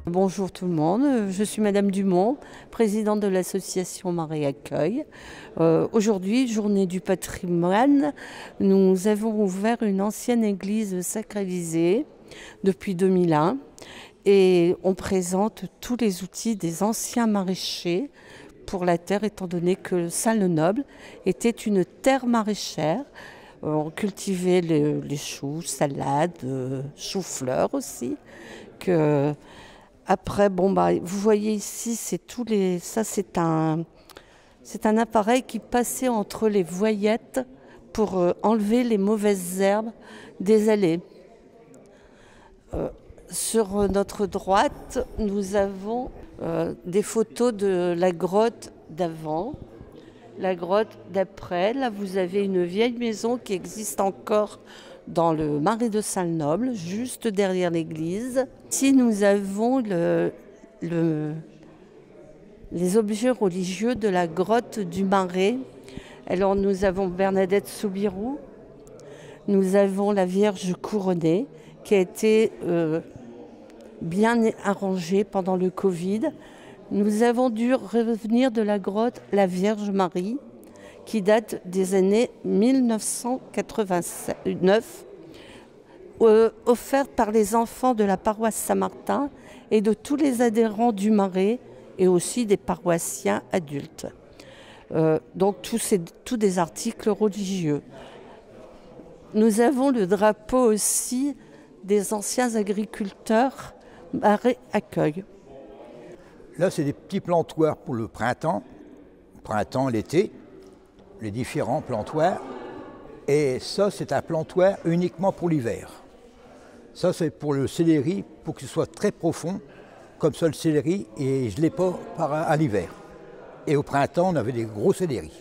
Bonjour tout le monde, je suis Madame Dumont, présidente de l'association Marée Accueil. Aujourd'hui, journée du patrimoine, nous avons ouvert une ancienne église sacralisée depuis 2001 et on présente tous les outils des anciens maraîchers pour la terre, étant donné que Saint-Lenoble était une terre maraîchère. On cultivait les choux, salades, choux-fleurs aussi. Après, vous voyez ici, c'est un appareil qui passait entre les voyettes pour enlever les mauvaises herbes des allées. Sur notre droite, nous avons des photos de la grotte d'avant, la grotte d'après. Là, vous avez une vieille maison qui existe encore dans le marais de Saint-Lenoble, juste derrière l'église. Ici, nous avons les objets religieux de la grotte du marais. Alors, nous avons Bernadette Soubirous, nous avons la Vierge couronnée qui a été bien arrangée pendant le Covid. Nous avons dû revenir de la grotte la Vierge Marie, qui date des années 1989, offerte par les enfants de la paroisse Saint-Martin et de tous les adhérents du Marais et aussi des paroissiens adultes. Donc tous des articles religieux. Nous avons le drapeau aussi des anciens agriculteurs Marée Accueil. Là, c'est des petits plantoirs pour le printemps, l'été, les différents plantoirs. Et ça, c'est un plantoir uniquement pour l'hiver. Ça, c'est pour le céleri, pour qu'il soit très profond, comme ça le céleri, et je ne l'ai pas à l'hiver. Et au printemps, on avait des gros céleris.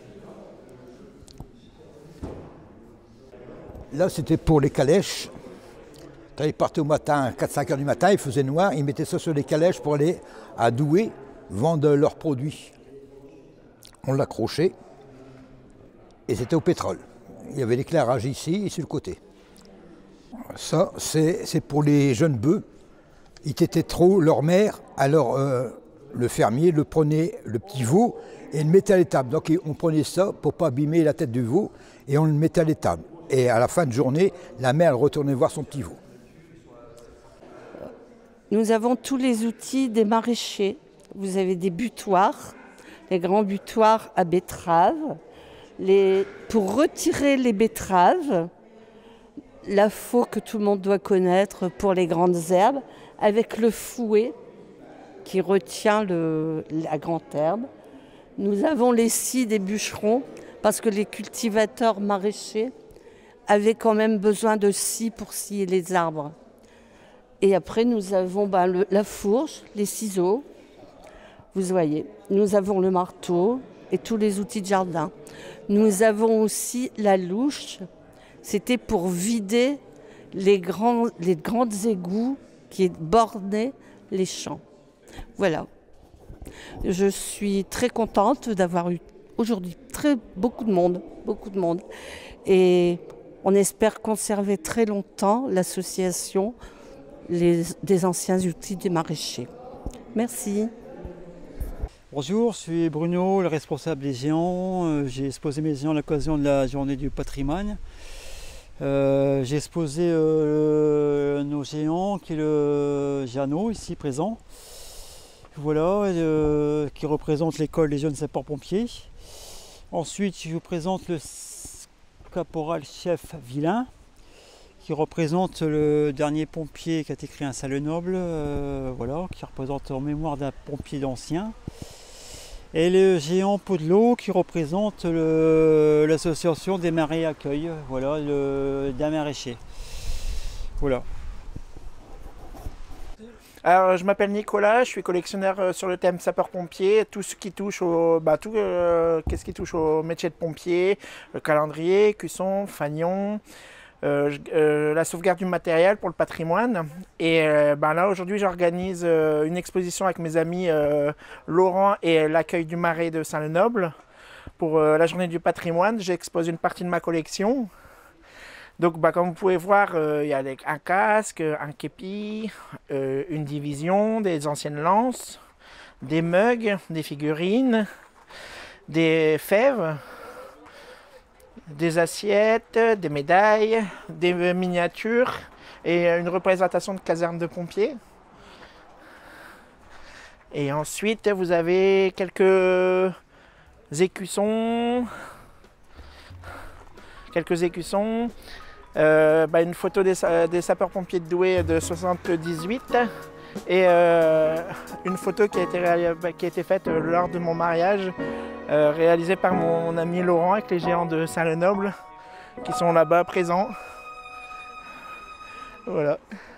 Là, c'était pour les calèches. Quand ils partaient au matin, 4-5 heures du matin, il faisait noir, ils mettaient ça sur les calèches pour aller à Douai vendre leurs produits. On l'accrochait et c'était au pétrole. Il y avait l'éclairage ici et sur le côté. Ça, c'est pour les jeunes bœufs. Ils tétaient trop leur mère, alors le fermier le prenait, le petit veau, et le mettait à l'étable. Donc on prenait ça pour ne pas abîmer la tête du veau et on le mettait à l'étable. Et à la fin de journée, la mère elle retournait voir son petit veau. Nous avons tous les outils des maraîchers. Vous avez des butoirs, les grands butoirs à betteraves. Pour retirer les betteraves, la faux que tout le monde doit connaître pour les grandes herbes, avec le fouet qui retient la grande herbe. Nous avons les scies des bûcherons, parce que les cultivateurs maraîchers avaient quand même besoin de scie pour scier les arbres. Et après, nous avons la fourche, les ciseaux, vous voyez. Nous avons le marteau et tous les outils de jardin. Nous avons aussi la louche. C'était pour vider les grands égouts qui bornaient les champs. Voilà. Je suis très contente d'avoir eu aujourd'hui beaucoup de monde. Et on espère conserver très longtemps l'association des anciens outils des maraîchers. Merci. Bonjour, je suis Bruno, le responsable des géants. J'ai exposé mes géants à l'occasion de la journée du patrimoine. J'ai exposé nos géants, qui est le Jeannot, ici présent. Voilà, qui représente l'école des jeunes sapeurs-pompiers. Ensuite, je vous présente le caporal-chef Villain, qui représente le dernier pompier qui a été créé à Saint-Lenoble, voilà, qui représente en mémoire d'un pompier d'ancien. Et le géant Podelot qui représente l'association des Marées Accueil, voilà, d'un maraîcher. Voilà. Alors, je m'appelle Nicolas, je suis collectionneur sur le thème sapeur-pompier, tout ce qui touche qu'est-ce qui touche au métier de pompier, le calendrier, cuisson, fanion, la sauvegarde du matériel pour le patrimoine. Et là aujourd'hui j'organise une exposition avec mes amis Laurent et l'accueil du Marais de Saint-Lenoble pour la journée du patrimoine. J'expose une partie de ma collection. Donc comme vous pouvez voir, il y a un casque, un képi, une division, des anciennes lances, des mugs, des figurines, des fèves, des assiettes, des médailles, des miniatures et une représentation de caserne de pompiers. Et ensuite vous avez quelques écussons, une photo des sapeurs-pompiers de Douai de 78 et une photo qui a été faite lors de mon mariage, réalisée par mon ami Laurent avec les géants de Saint-Lenoble qui sont là-bas présents. Voilà.